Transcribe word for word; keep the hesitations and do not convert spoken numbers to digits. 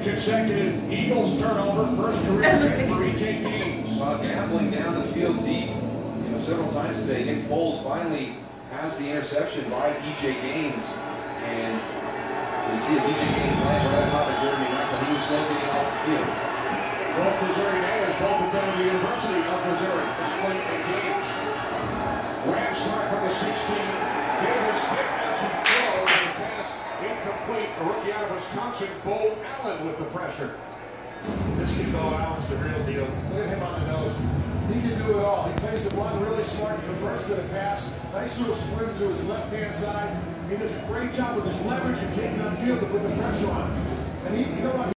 Second consecutive Eagles turnover, first career hit for E J Gaines. Well, gambling down the field deep, you know, several times today. Nick Foles finally has the interception by E J Gaines, and you see as E J Gaines lands right on top of Jeremy Maclin, he was slow getting off the field. North Missouri natives both attended the University of Missouri, Maclin and Gaines. Rams start from the sixteen. Davis hit as he throws and pass incomplete. A rookie out of Wisconsin, Bo Allen with the pressure. This kid, Bo Allen's the real deal. Look at him on the nose. He can do it all. He plays the one really smart. He confirms to the pass. Nice little swim to his left-hand side. He does a great job with his leverage and getting upfield to put the pressure on. And he, you know what?